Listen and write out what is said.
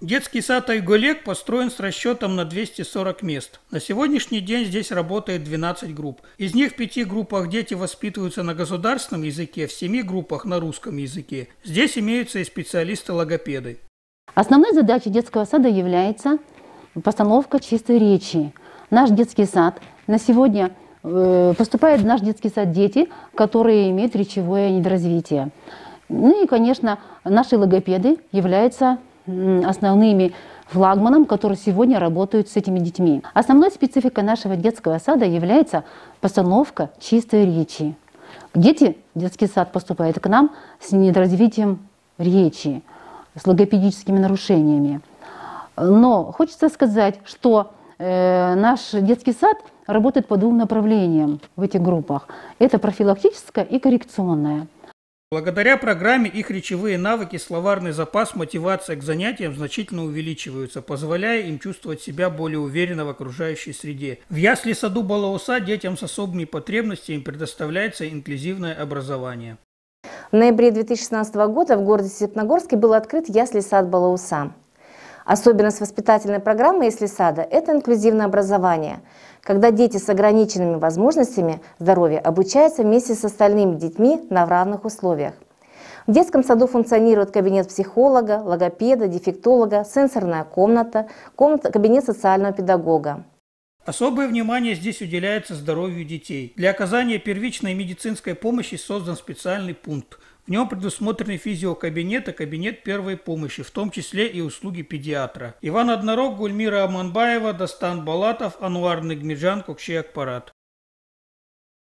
Детский сад «Айголек» построен с расчетом на 240 мест. На сегодняшний день здесь работает 12 групп. Из них в 5 группах дети воспитываются на государственном языке, в 7 группах на русском языке. Здесь имеются и специалисты-логопеды. Основной задачей детского сада является постановка чистой речи. Наш детский сад на сегодня поступает в наш детский сад дети, которые имеют речевое недоразвитие. Ну и, конечно, наши логопеды являются основными флагманом, которые сегодня работают с этими детьми. Основной спецификой нашего детского сада является постановка чистой речи. Дети в детский сад поступают к нам с недоразвитием речи, с логопедическими нарушениями. Но хочется сказать, что наш детский сад работает по двум направлениям в этих группах. Это профилактическое и коррекционное. Благодаря программе их речевые навыки, словарный запас, мотивация к занятиям значительно увеличиваются, позволяя им чувствовать себя более уверенно в окружающей среде. В ясли-саду Балауса детям с особыми потребностями предоставляется инклюзивное образование. В ноябре 2016 года в городе Степногорске был открыт ясли-сад Балауса. Особенность воспитательной программы ясли-сада – это инклюзивное образование, когда дети с ограниченными возможностями здоровья обучаются вместе с остальными детьми на равных условиях. В детском саду функционирует кабинет психолога, логопеда, дефектолога, сенсорная комната, кабинет социального педагога. Особое внимание здесь уделяется здоровью детей. Для оказания первичной медицинской помощи создан специальный пункт. В нем предусмотрены физиокабинет и кабинет первой помощи, в том числе и услуги педиатра. Иван Однорог, Гульмира Аманбаева, Дастан Балатов, Ануар Нигмеджан, Кокши Акпарат.